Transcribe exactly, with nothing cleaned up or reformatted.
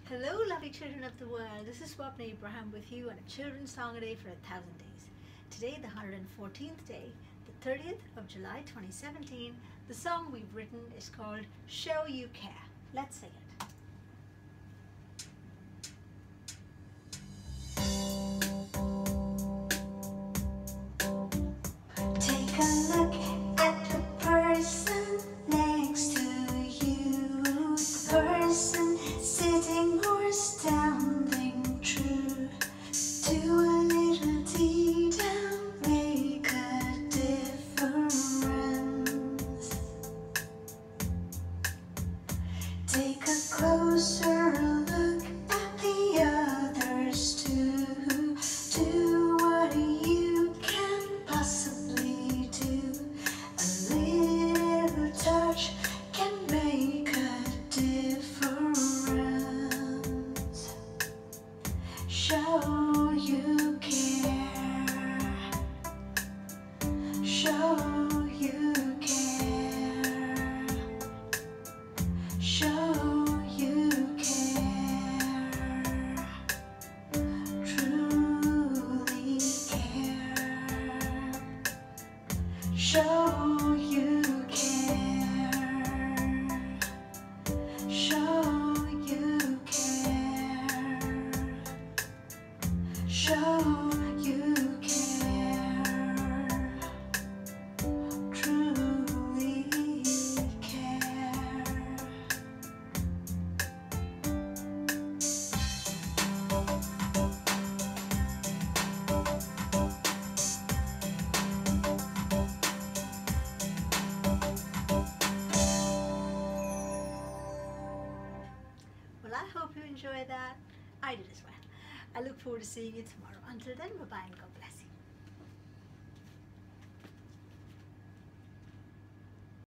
Hello, lovely children of the world. This is Swapna Abraham with you on a children's song a day for a thousand days. Today, the one hundred fourteenth day, the thirtieth of July twenty seventeen, the song we've written is called Show You Care. Let's sing it. Take a look at the person next to you, the person sitting or standing true. Do a little detail, make a difference. Take a closer look at the others too. Do what you can possibly do. A little touch can make a difference. Show you care. Show you care. Show you care. Truly care. Show you care. Show you care. Show you care. Truly care. Well, I hope you enjoyed that. I did as well. I look forward to seeing you tomorrow. Until then, bye-bye and God bless you.